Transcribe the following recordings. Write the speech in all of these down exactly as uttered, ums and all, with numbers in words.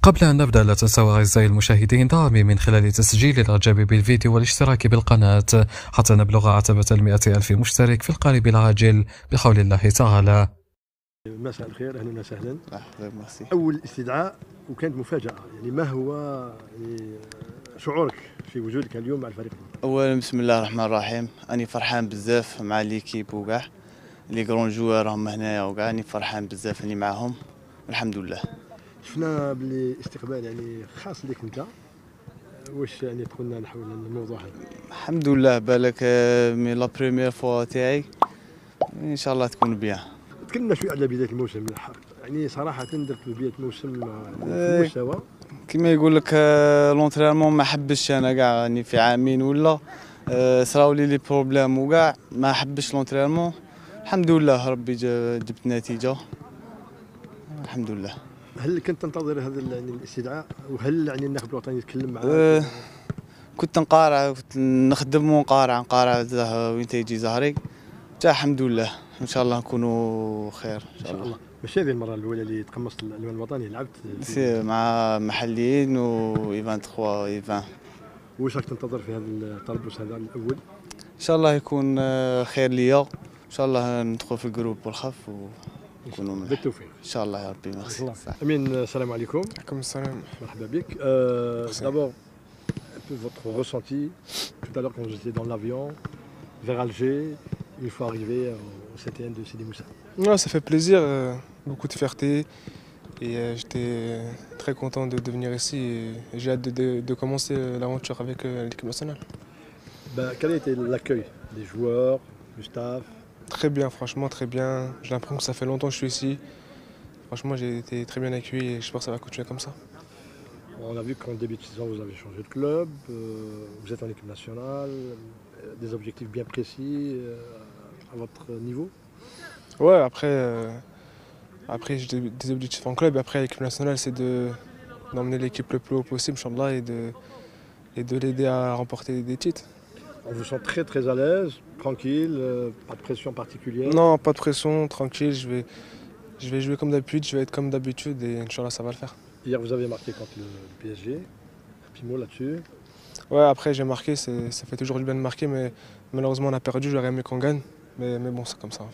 قبل أن نبدأ لا تنسوا أعزائي المشاهدين دعمي من خلال تسجيل الإعجاب بالفيديو والاشتراك بالقناة حتى نبلغ عتبة المئة ألف مشترك في القريب العاجل بحول الله تعالى. مساء الخير، أهلا وسهلا. ميرسي. أول استدعاء وكانت مفاجأة، يعني ما هو يعني شعورك في وجودك اليوم مع الفريق؟ أولا بسم الله الرحمن الرحيم، أني فرحان بزاف مع ليكيب وكاع لي كرون جوار راهم هنايا وكاع، أني فرحان بزاف أني معاهم والحمد لله. شفنا بلي استقبال يعني خاص ليك أنت، واش يعني تقولنا نحول الموضوع هذا؟ الحمد لله، بالك مي لا بريمير فوا تاعي ان شاء الله تكون بيان. تكلمنا شويه على بدايه الموسم، يعني صراحه درت بدايه الموسم في المستوى كما يقول لك لونترينمون ما حبش انا كاع، راني في عامين ولا صراو لي لي بروبليم وكاع ما حبش لونترينمون. الحمد لله ربي جبت نتيجه الحمد لله. هل كنت تنتظر هذا يعني الاستدعاء، وهل يعني الناخب الوطني يتكلم معك؟ أه كنت نقارع، كنت نخدم ونقارع نقارع وين تيجي زهري تا الحمد لله. ان شاء الله نكونوا خير ان شاء الله. ماشي هذه المره الاولى اللي تقمصت الالوان الوطني، لعبت مع محليين و ثلاثة وعشرين و عشرين. واش راك تنتظر في هذا التربص هذا الاول؟ ان شاء الله يكون خير ليا، ان شاء الله ندخل في الجروب والخف ونكونوا بالتوفيق ان شاء الله يا ربي. ميرسي. امين، السلام عليكم. وعليكم السلام. مرحبا بك. D'abord, un peu votre ressenti tout à l'heure quand j'étais dans l'avion vers Alger, une fois arrivé au C T N de Sidi Moussa. Ouais, ça fait plaisir, euh, beaucoup de fierté et euh, j'étais très content de, de venir ici et j'ai hâte de, de, de commencer l'aventure avec euh, l'équipe nationale. Ben, quel a été l'accueil des joueurs, du staff? Très bien, franchement très bien. J'ai l'impression que ça fait longtemps que je suis ici. Franchement, j'ai été très bien accueilli et j'espère que ça va continuer comme ça. On a vu qu'en début de saison, vous avez changé de club, euh, vous êtes en équipe nationale, des objectifs bien précis euh, à votre niveau? Ouais, après, euh, après j'ai des, des objectifs en club. Après, l'équipe nationale, c'est d'emmener de, l'équipe le plus haut possible, Inch'Allah, et de, et de l'aider à remporter des titres. On vous sent très très à l'aise, tranquille, euh, pas de pression particulière? Non, pas de pression, tranquille. Je vais, je vais jouer comme d'habitude, je vais être comme d'habitude et Inch'Allah, ça va le faire. Hier, vous avez marqué contre le P S G. Un petit mot là-dessus? Ouais, après j'ai marqué, ça fait toujours du bien de marquer, mais malheureusement on a perdu, j'aurais aimé qu'on gagne. Mais, mais bon, c'est comme ça.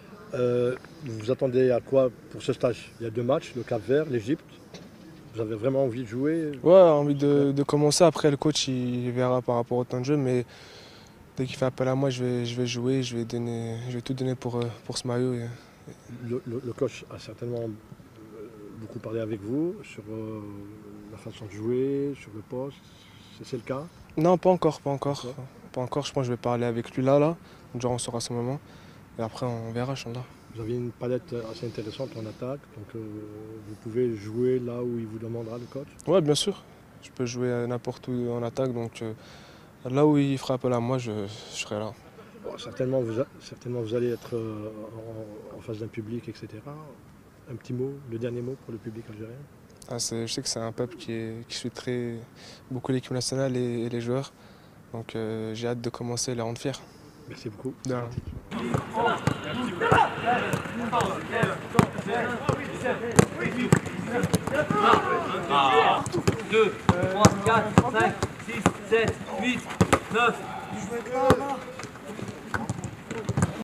Euh, vous vous attendez à quoi pour ce stage? Il y a deux matchs, le Cap-Vert, l'Égypte. Vous avez vraiment envie de jouer? Ouais, envie de, de commencer. Après, le coach il verra par rapport au temps de jeu, mais dès qu'il fait appel à moi, je vais, je vais jouer, je vais, donner, je vais tout donner pour, pour ce maillot. Et... Le, le, le coach a certainement beaucoup parlé avec vous sur euh, la façon de jouer, sur le poste. C'est le cas? Non, pas encore, pas encore. Ouais. Pas encore, je pense que je vais parler avec lui là, là. Genre on saura à ce moment. Et après on verra, Inch'Allah. Vous avez une palette assez intéressante en attaque, donc euh, vous pouvez jouer là où il vous demandera le coach? Ouais, bien sûr. Je peux jouer n'importe où en attaque, donc euh, là où il fera appel à moi, je, je serai là. Bon, certainement, vous, certainement vous allez être euh, en, en face d'un public, et cetera. Un petit mot, le dernier mot pour le public algérien? Ah, je sais que c'est un peuple qui, est, qui suit très beaucoup l'équipe nationale et, et les joueurs. Donc euh, j'ai hâte de commencer à les rendre fiers. Merci beaucoup. De rien. deux, trois, quatre, cinq, six, sept, huit, neuf.